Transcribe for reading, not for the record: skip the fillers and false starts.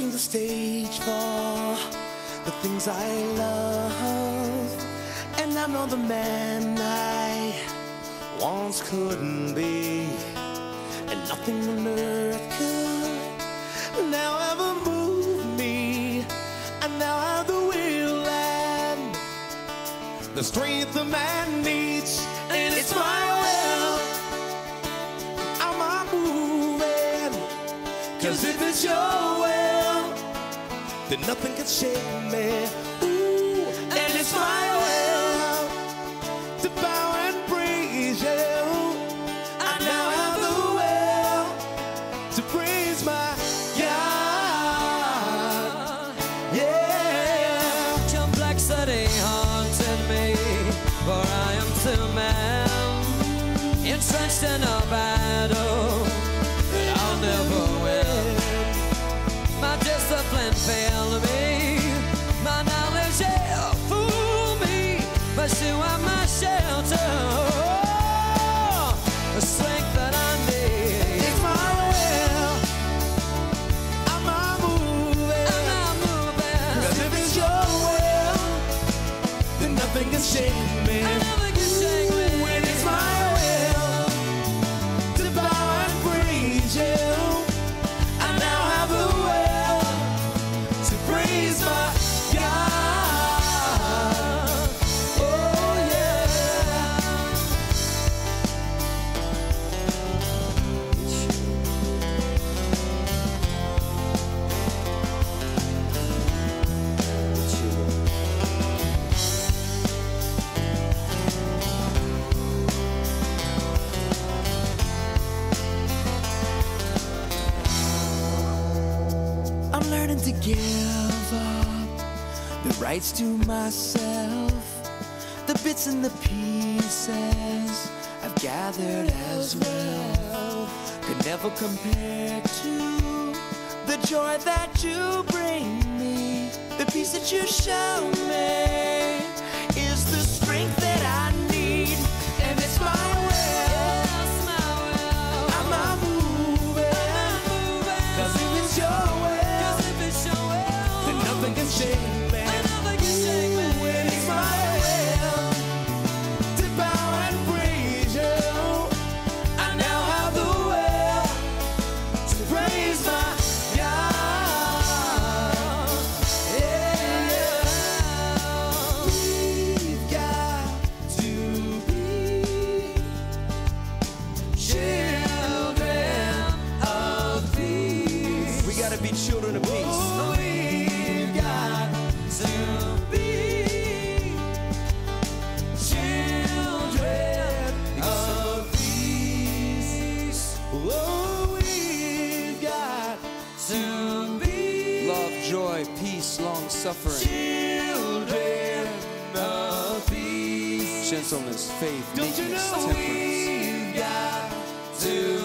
setting the stage for the things I love. And I'm not the man I once couldn't be, and nothing on earth could now ever move me. I now have the will and the strength a man needs, and it's my will. I'm not moving, 'cause if it's your will, then nothing can shake me. Ooh, and it's my will to bow and praise you. I now have the will to praise my God. Yeah. Complexity haunted me, for I am too man, entrenched in a battle that I'll never win. My discipline failed me, my knowledge fooled me, but you are my shelter, the strength that I need. It's my will. I'm not moving. I'm not moving. 'Cause if it's your will, then nothing can shake me. Nothing can shake me. When it's my will to bow and praise you, I now have the will to praise my God. Oh yeah. I'm learning to give up the rights to myself, the bits and the pieces I've gathered as well could never compare to the joy that you bring me. The peace that you show me is the strength that I need, and it's my will. I'm not moving, 'cause if it's your will, then nothing can shake me. When it's my will to bow and praise you, I now have the will to praise my God. Yeah. We've got to be children of peace. We gotta be children of peace. We've got to be children of peace. Oh, we've got to be Love, joy, peace, long suffering, children of peace. gentleness, faith, Don't you meekness, know temperance. we've got to